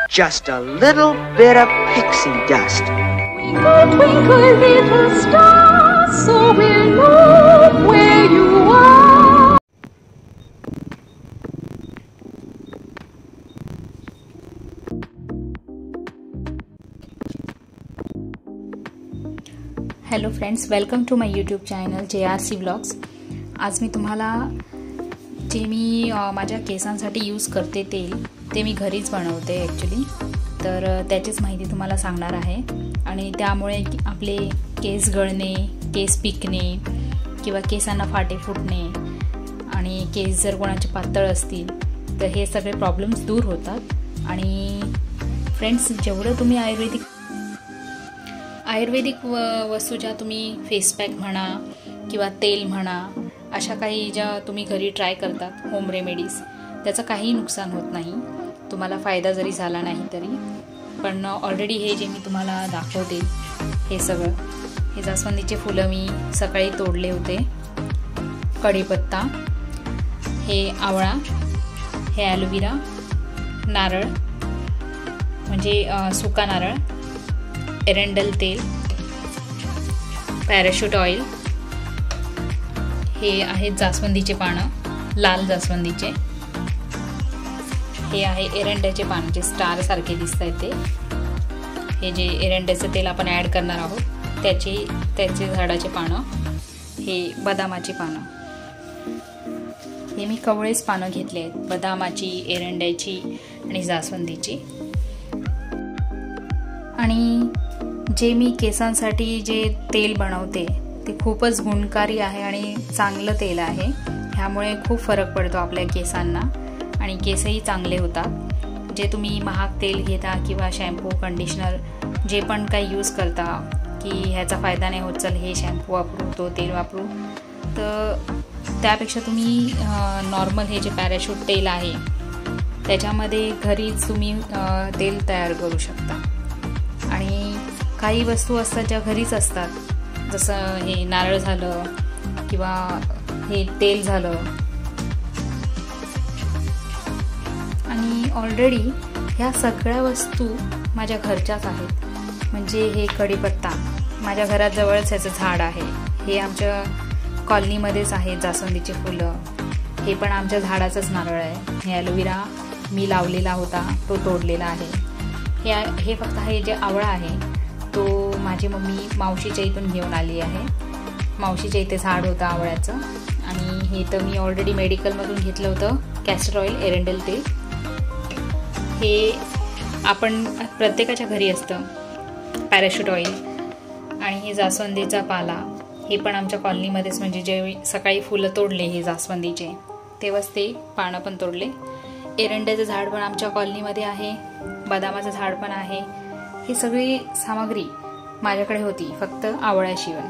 just a little bit of pixie dust. Twinkle, twinkle, little star, so we'll know where you are. Hello friends, welcome to my YouTube channel JRC vlogs. आज मी तुम्हाला जे मी माझ्या केसांसाठी use करते तेल ते मी घरीच बनवते ॲक्च्युली, तर त्याचीच माहिती तुम्हाला सांगणार आहे। आणि त्यामुळे आपले केस गळणे, केस पिकणे किंवा केसांना फाटे फुटणे आणि केस जर कोणाचे पातळ असतील तर हे सगळे प्रॉब्लेम्स दूर होतात। आणि फ्रेंड्स, जेवढं तुम्ही आयुर्वेदिक वस्तू ज्या तुम्ही फेस पॅक म्हणा किंवा तेल म्हणा, अशा काही ज्या तुम्ही घरी ट्राय करतात होम रेमेडीज, त्याचं काही नुकसान होत नाही, तुम्हाला फायदा जरी झाला नाही तरी। पण ऑलरेडी हे जे मी तुम्हाला दाखवते हे सगळं, हे जास्वंदीचे फुलं मी सकाळी तोडले होते, कढीपत्ता, हे आवळा, हे ॲलोवेरा, नारळ म्हणजे सुका नारळ, एरंडेल तेल, पॅराशूट ऑइल, हे आहेत जास्वंदीचे पानं, लाल जास्वंदीचे, हे आहे एरंड्याचे पानं जे स्टार सारखे दिसत आहेत ते, हे जे एरंड्याचं तेल आपण ॲड करणार आहोत त्याचे झाडाचे पानं, हे बदामाची पानं, हे मी कवळेच पानं घेतले आहेत, बदामाची, एरंड्याची आणि जास्वंदीची। आणि जे मी केसांसाठी जे तेल बनवते ते खूपच गुणकारी आहे आणि चांगलं तेल आहे। ह्यामुळे खूप फरक पडतो आपल्या केसांना आणि केसही चांगले होतात। जे तुम्ही महाग तेल घेता किंवा शॅम्पू, कंडिशनर जे पण काही यूज करता की ह्याचा फायदा नाही होत, चल हे शॅम्पू वापरू, तो तेल वापरू, तर त्यापेक्षा तुम्ही नॉर्मल हे जे पॅराशूट तेल आहे त्याच्यामध्ये घरीच तुम्ही तेल तयार करू शकता। आणि काही वस्तू असतात ज्या घरीच असतात, जसं हे नारळ झालं किंवा हे तेल झालं, आणि ऑलरेडी ह्या सगळ्या वस्तू माझ्या घरच्याच आहेत। म्हणजे हे कढीपत्ता माझ्या घराजवळच ह्याचं झाड आहे, हे आमच्या कॉलनीमध्येच आहे जास्वंदीचे फुलं, हे पण आमच्या झाडाचंच नारळ आहे, हे ॲलोवेरा मी लावलेला होता तो तोडलेला आहे, हे फक्त हे जे आवळा आहे तो माझी मम्मी मावशीच्या इथून घेऊन आली आहे, मावशीच्या इथे झाड होतं आवळ्याचं। आणि हे तर मी ऑलरेडी मेडिकलमधून घेतलं होतं, कॅस्टर ऑइल, एरंडेल तेल, हे आपण प्रत्येकाच्या घरी असतं, पॅराशूट ऑइल, आणि हे जास्वंदीचा पाला, हे पण आमच्या कॉलनीमध्येच, म्हणजे जे सकाळी फुलं तोडले हे जास्वंदीचे तेव्हाच ते पानं पण तोडले। एरंड्याचं झाड पण आमच्या कॉलनीमध्ये आहे, बदामाचं झाड पण आहे, ही सगळी सामग्री माझ्याकडे होती, फक्त आवळ्याशिवाय।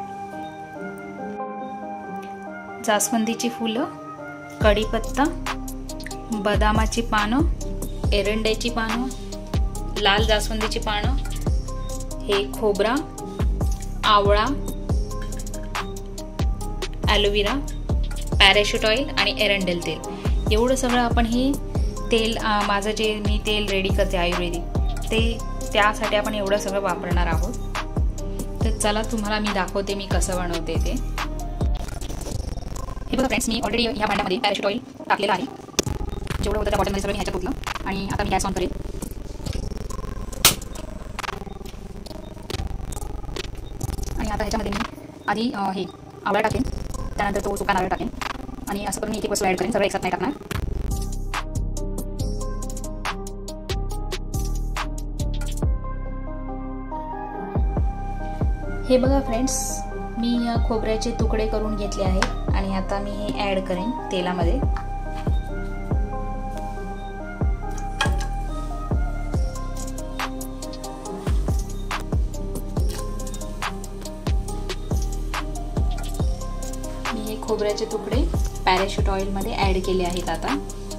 जास्वंदीची फुलं, कढीपत्ता, बदामाची पानं, एरंड्याची पानं, लाल जास्वंदीची पानं, हे खोबरा, आवळा, ॲलोवेरा, पॅराशूट ऑइल आणि एरंडेल तेल, एवढं सगळं आपण हे तेल, माझं जे मी तेल रेडी करते आयुर्वेदिक, ते त्यासाठी आपण एवढं सगळं वापरणार आहोत। तर चला तुम्हाला मी दाखवते मी कसं बनवते ते। हे बघा फ्रेंड्स, मी ऑलरेडी ह्या भांड्यामध्ये पॅराशूट ऑइल टाकलेलं आहे, जेवढं होतं त्या बॉटलमध्ये सगळं मी ह्याच्यात ओतलं आणि आता मी गॅस ऑन करेल। आणि आता ह्याच्यामध्ये मी आधी हे आवळा टाकेन, त्यानंतर तो सुका नारळ टाकेन आणि असं करून मी एक वस्तू ॲड करेन, सगळं एकसाथ नाही टाकणार। हे बघा फ्रेंड्स, मी या खोबऱ्याचे तुकडे करून घेतले आहेत आणि आता मी हे ॲड करेन तेलामध्ये। मी हे खोबऱ्याचे तुकडे पॅराशूट ऑइलमध्ये ॲड केले आहेत आता।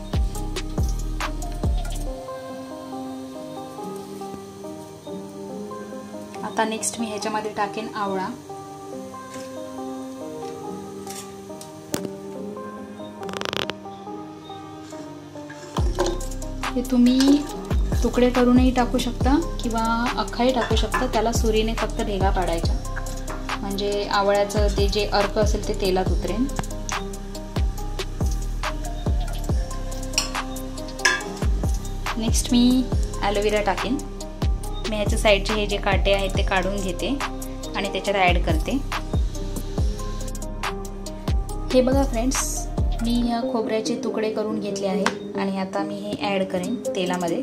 आता नेक्स्ट मी ह्याच्यामध्ये टाकेन आवळा, हे तुम्ही तुकडे करूनही टाकू शकता किंवा अख्खाही टाकू शकता. त्याला सुरीने फक्त भेगा पाडायच्या, म्हणजे आवळ्याचं ते जे अर्क असेल ते तेलात उतरेल. नेक्स्ट मी ॲलोवेरा टाकेन. मी ह्याच्या साईडचे हे जे काटे आहेत ते काढून घेते आणि त्याच्यात ॲड करते. हे बघा फ्रेंड्स, मी ह्या खोबऱ्याचे तुकडे करून घेतले आहेत आणि आता मी हे ॲड करेन तेलामध्ये.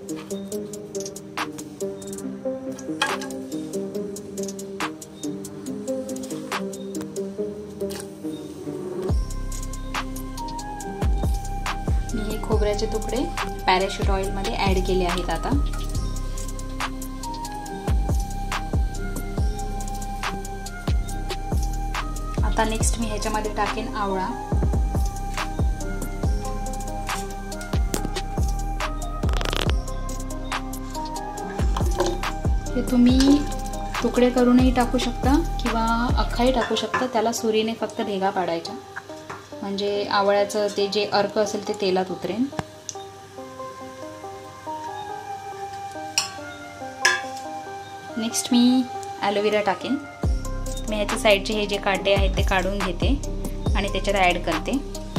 मी हे खोबऱ्याचे तुकडे पॅराशूट ऑइलमध्ये ॲड केले आहेत. आता नेक्स्ट मी ह्याच्यामध्ये टाकेन आवळा. हे तुम्ही तुकडे करूनही टाकू शकता किंवा अख्खाही टाकू शकता. त्याला सुरीने फक्त भेगा पाडायच्या, म्हणजे आवळ्याचं ते जे अर्क असेल ते तेलात उतरेल. नेक्स्ट मी ॲलोवेरा टाकेन. मी ह्याच्या साईडचे हे जे काटे आहेत ते काढून घेते आणि त्याच्यात ॲड करते.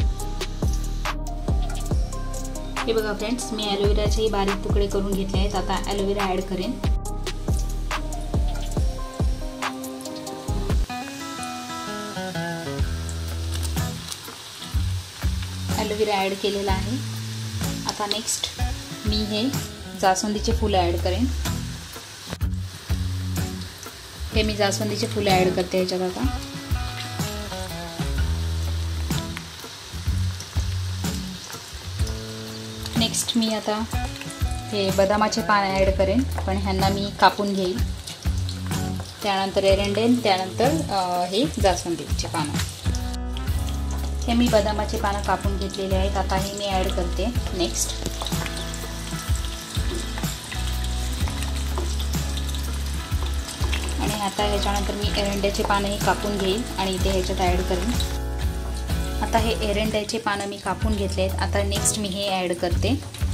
हे बघा फ्रेंड्स, मी ॲलोवेराचे बारीक तुकडे करून घेतले आहेत. आता ॲलोवेरा ॲड करेन. ॲलोवेरा ॲड केलेला आहे. आता नेक्स्ट मी हे जास्वंदीचे फुलं ॲड करेन. हे मी जास्वंदीचे फुलं ॲड करते ह्याच्यात. आता नेक्स्ट मी आता हे बदामाचे पान ॲड करेन, पण ह्यांना मी कापून घेईल. त्यानंतर एरंडेल, त्यानंतर हे जास्वंदीचे पानं. हे मी बदामाचे पानं कापून घेतलेले आहेत. आता हे मी ॲड करते. नेक्स्ट आणि आता ह्याच्यानंतर मी एरंड्याचे पानंही कापून घेईल आणि इथे ह्याच्यात ॲड करेन. आता हे एरंड्याचे पानं मी कापून घेतले आहेत. आता नेक्स्ट मी हे ॲड करते.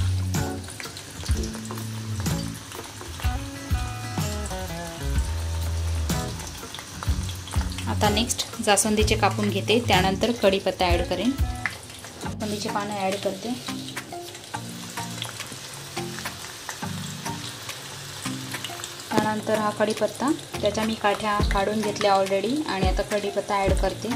आता नेक्स्ट जास्वंदीचे कापून घेते, त्यानंतर कढीपत्ता ॲड करेन. जास्वंदीचे पानं ॲड करते. त्यानंतर हा कढीपत्ता, त्याच्या मी काठ्या काढून घेतल्या ऑलरेडी आणि आता कढीपत्ता ॲड करते.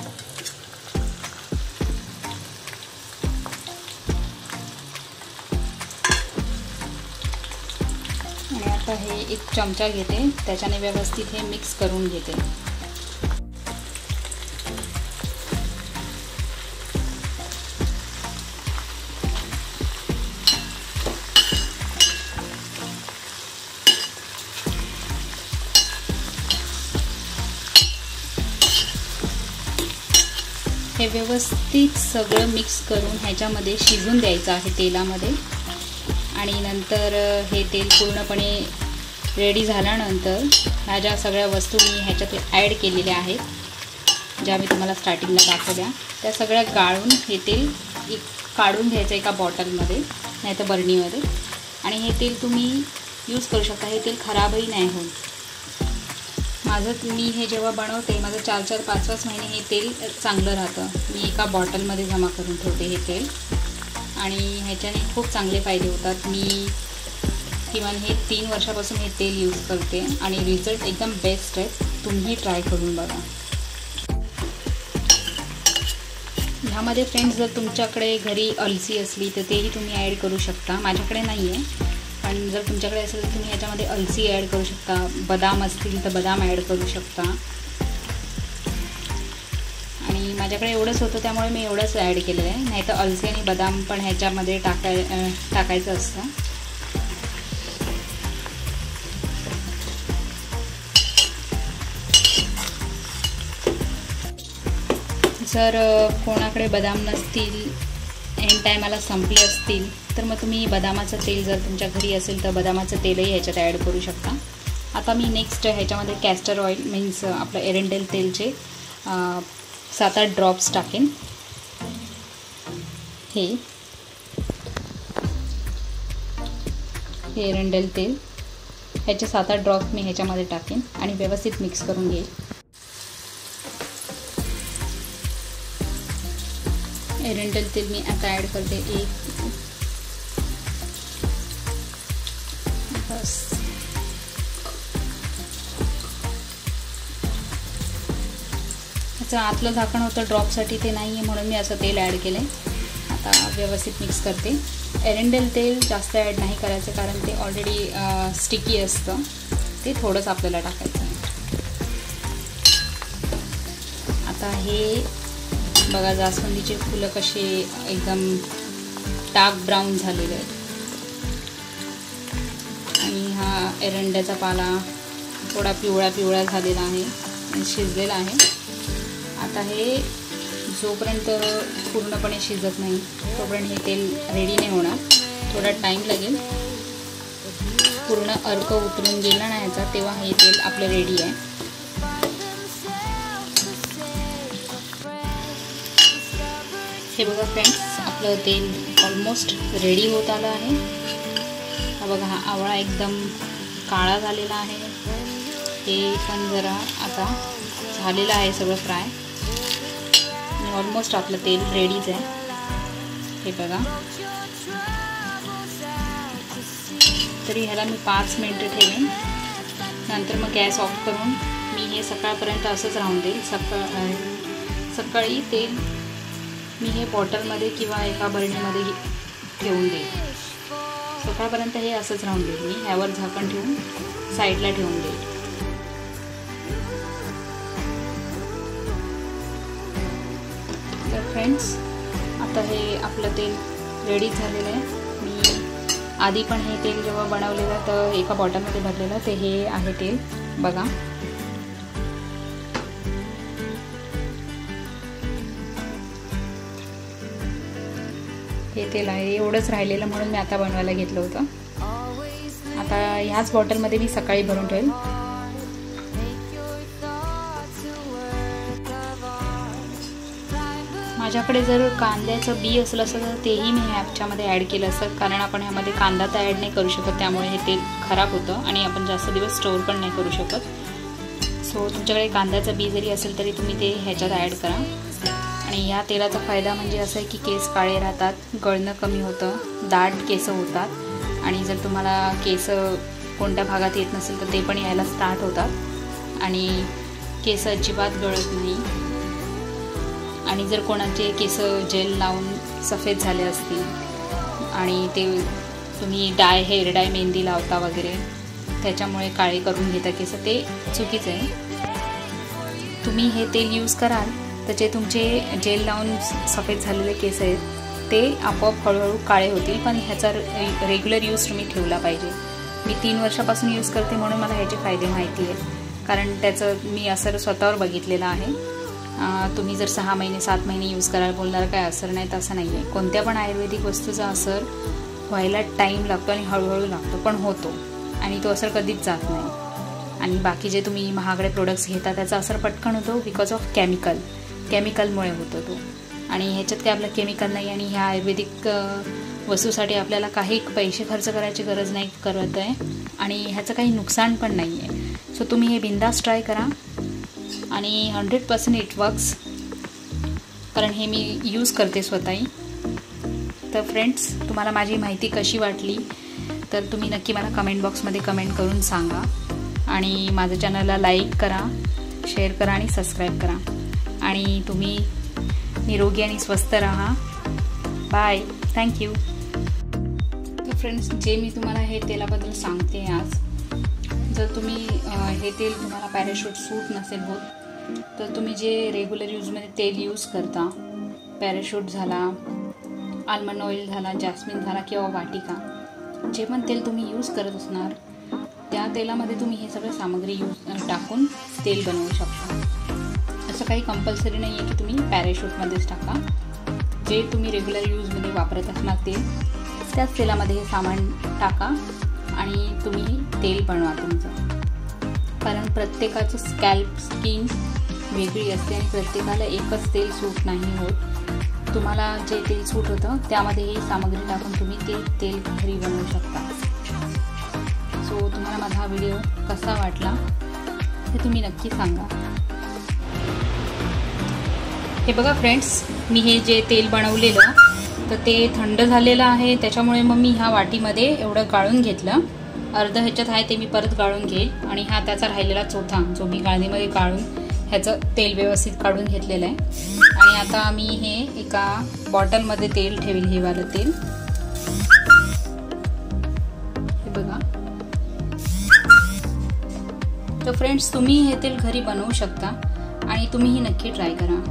आणि आता हे एक चमचा घेते, त्याच्याने व्यवस्थित हे मिक्स करून घेते. हे व्यवस्थित सगळं मिक्स करून ह्याच्यामध्ये शिजून द्यायचं आहे तेलामध्ये. आणि नंतर हे तेल पूर्णपणे रेडी झाल्यानंतर ह्या ज्या सगळ्या वस्तू मी ह्याच्यात ॲड केलेल्या आहेत, ज्या मी तुम्हाला स्टार्टिंगला दाखवल्या, त्या सगळ्या गाळून हे तेल काढून घ्यायचं एका बॉटलमध्ये नाही तर बरणीमध्ये. आणि हे तेल तुम्ही यूज करू शकता. हे तेल खराबही नाही होत. मी हे जेव्हा बनवते, माझं 4-5 महिने हे तेल चांगलं राहतं. मी एका बॉटलमध्ये जमा करून ठेवते हे तेल आणि ह्याच्याने खूप चांगले फायदे होतात. मी किमान हे 3 वर्षापासून हे तेल यूज करते आणि रिझल्ट एकदम बेस्ट आहे. तुम्ही ट्राय करून बघा. ह्यामध्ये फ्रेंड्स, जर तुमच्याकडे घरी अलसी असली तर तेही तुम्ही ॲड करू शकता. माझ्याकडे नाही आहे, पण जर तुमच्याकडे असेल तर तुम्ही ह्याच्यामध्ये अलसी ॲड करू शकता. बदाम असतील तर बदाम ॲड करू शकता. आणि माझ्याकडे एवढंच होतं त्यामुळे मी एवढंच ॲड केलेलं आहे. नाही तर अलसी आणि बदाम पण ह्याच्यामध्ये टाकायचं असतं. जर कोणाकडे बदाम नसतील, एंड टायमाला संपले असतील, तर मग तुम्ही बदामाचं तेल जर तुमच्या घरी असेल तर बदामाचं तेलही ह्याच्यात ॲड करू शकता. आता मी नेक्स्ट ह्याच्यामध्ये कॅस्टर ऑइल मीन्स आपलं एरंडेल तेलचे 7-8 ड्रॉप्स टाकेन. हे हे एरंडेल तेल, ह्याचे 7-8 ड्रॉप मी ह्याच्यामध्ये टाकेन आणि व्यवस्थित मिक्स करून घेईन. एरंडेल तेल मी आता ॲड करते. बस ह्याचं आतलं झाकण होतं ड्रॉपसाठी, ते नाही आहे म्हणून मी असं तेल ॲड केलं आहे. आता व्यवस्थित मिक्स करते. एरंडेल तेल जास्त ॲड नाही करायचं कारण ते ऑलरेडी स्टिकी असतं, ते थोडंच आपल्याला टाकायचं आहे. आता हे बघा जास्वंदीचे फुलं कसे एकदम डार्क ब्राऊन झालेले आहेत आणि हा एरंड्याचा पाला थोडा पिवळा पिवळा झालेला आहे आणि शिजलेला आहे. आता हे जोपर्यंत पूर्णपणे शिजत नाही तोपर्यंत हे तेल रेडी नाही होणार, थोडा टाईम लागेल. पूर्ण अर्क उतरून गेला नाही याचा तेव्हा हे तेल आपलं रेडी आहे. हे बघा फ्रेंड्स, आपलं तेल ऑलमोस्ट रेडी होत आलं आहे. हा बघा, हा आवळा एकदम काळा झालेला आहे. हे पण जरा आता झालेलं आहे सगळं फ्राय आणि ऑलमोस्ट आपलं तेल रेडीच आहे. हे बघा, तरी ह्याला मी 5 मिनिटं ठेवेन, नंतर मग गॅस ऑफ करून मी हे सकाळपर्यंत असंच राहून देईल. सकाळी तेल मी हे बॉटलमध्ये किंवा एका बरणीमध्ये ठेवून देईल. सकाळपर्यंत हे असंच राहून देईल. मी ह्यावर झाकण ठेवून साईडला ठेवून देईल. तर फ्रेंड्स, आता हे आपलं तेल रेडी झालेलं आहे. मी आधी पण हे तेल जेव्हा बनवलेलं तर एका बॉटलमध्ये भरलेलं, ते हे आहे तेल बघा. हे तेल आहे, एवढंच राहिलेलं म्हणून मी आता बनवायला घेतलं होतं. आता ह्याच बॉटलमध्ये मी सकाळी भरून ठेवेल. माझ्याकडे जर कांद्याचं बी असलं असतं तर तेही मी ह्याच्यामध्ये ॲड केलं असतं, कारण आपण ह्यामध्ये कांदा तर ॲड नाही करू शकत, त्यामुळे हे तेल खराब होतं आणि आपण जास्त दिवस स्टोअर पण नाही करू शकत. सो तुमच्याकडे कांद्याचं बी जरी असेल तरी तुम्ही ते ह्याच्यात ॲड करा. आणि या तेलाचा फायदा म्हणजे असं आहे की केस काळे राहतात, गळणं कमी होतं, दाट केस होतात आणि जर तुम्हाला केस कोणत्या भागात येत नसेल तर ते पण यायला स्टार्ट होतात आणि केस अजिबात गळत नाही. आणि जर कोणाचे केस जेल लावून सफेद झाले असतील आणि ते तुम्ही हेअर डाय मेहंदी लावता वगैरे त्याच्यामुळे काळे करून घेता केस, ते चुकीचं आहे. तुम्ही हे तेल यूज कराल तर जे तुमचे जेल लावून सफेद झालेले केस आहेत ते आपोआप हळूहळू काळे होतील, पण ह्याचा रेग्युलर यूज तुम्ही ठेवला पाहिजे. मी 3 वर्षापासून यूज करते म्हणून मला ह्याचे फायदे माहिती आहेत, कारण त्याचं मी असर स्वतःवर बघितलेलं आहे. तुम्ही जर 6 महिने 7 महिने यूज करायला बोलणार काय असर नाही, तसं नाही आहे. कोणत्या पण आयुर्वेदिक वस्तूचा असर व्हायला टाईम लागतो आणि हळूहळू लागतो, पण होतो आणि तो असर कधीच जात नाही. आणि बाकी जे तुम्ही महागडे प्रोडक्ट्स घेता त्याचा असर पटकन होतो बिकॉज ऑफ केमिकलमुळे होतो तो. आणि ह्याच्यात काय आपलं केमिकल नाही आणि ह्या आयुर्वेदिक वस्तूसाठी आपल्याला काही पैसे खर्च करायची गरज नाही करत आहे आणि ह्याचं काही नुकसान पण नाही आहे. सो तुम्ही हे बिंदास ट्राय करा आणि 100% इट वर्क्स, कारण हे मी यूज करते स्वतःही. तर फ्रेंड्स, तुम्हाला माझी माहिती कशी वाटली तर तुम्ही नक्की मला कमेंट बॉक्समध्ये कमेंट करून सांगा आणि माझ्या चॅनलला लाईक करा, शेअर करा आणि सबस्क्राईब करा. आणि तुम्ही निरोगी आणि स्वस्त राहा. Bye, thank you. तर फ्रेंड्स, जे मी तुम्हाला हे तेलाबद्दल सांगते आज, जर तुम्ही हे तेल तुम्हाला पॅराशूट सूट नसेल होत तर तुम्ही जे रेग्युलर यूजमध्ये तेल यूज करता, पॅराशूट झाला, आल्मंड ऑइल झाला, जॅस्मिन झाला किंवा वाटिका, जे पण तेल तुम्ही यूज करत असणार त्या तेलामध्ये तुम्ही हे सगळं सामग्री टाकून तेल बनवू शकता. असं काही कंपल्सरी नाही आहे की तुम्ही पॅराशूटमध्येच टाका. जे तुम्ही रेग्युलर यूजमध्ये वापरत असणार त्याच तेलामध्ये हे सामान टाका आणि तुम्ही तेल बनवा तुमचं. कारण प्रत्येकाचं स्किन वेगळी असते आणि प्रत्येकाला एकच तेल सूट नाही होत. तुम्हाला जे तेल सूट होतं त्यामध्ये ही सामग्री टाकून तुम्ही ते तेल घरी बनवू शकता. सो तुम्हाला माझा हा व्हिडिओ कसा वाटला हे तुम्ही नक्की सांगा. हे बघा फ्रेंड्स, मी हे जे तेल बनवलेलं तर ते थंड झालेलं आहे, त्याच्यामुळे मग मी ह्या वाटीमध्ये एवढं गाळून घेतलं. अर्धं ह्याच्यात आहे ते मी परत गाळून घेईल आणि हा त्याचा राहिलेला चौथा जो मी गाळणीमध्ये गाळून ह्याचं तेल व्यवस्थित काढून घेतलेलं आहे. आणि आता मी हे एका बॉटलमध्ये तेल ठेवील, हे वालं तेल. हे बघा. तर फ्रेंड्स, तुम्ही हे तेल घरी बनवू शकता आणि तुम्हीही नक्की ट्राय करा.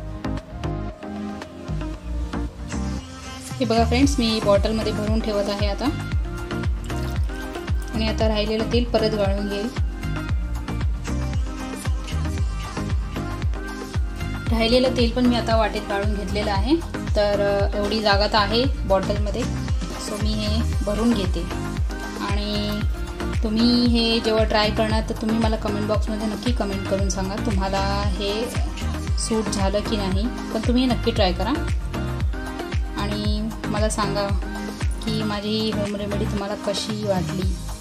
हे बघा फ्रेंड्स, मी बॉटलमध्ये भरून ठेवत आहे आता. आणि आता राहिलेलं तेल परत गाळून घेईल. राहिलेलं तेल पण मी आता वाटेत गाळून घेतलेलं आहे. तर एवढी जागा तर आहे बॉटलमध्ये, सो मी हे भरून घेते. आणि तुम्ही हे जेव्हा ट्राय करणार तर तुम्ही मला कमेंट बॉक्समध्ये नक्की कमेंट करून सांगा तुम्हाला हे सूट झालं की नाही. पण तुम्ही नक्की ट्राय करा आणि मला सांगा की माझी होम रेमेडी तुम्हाला कशी वाटली.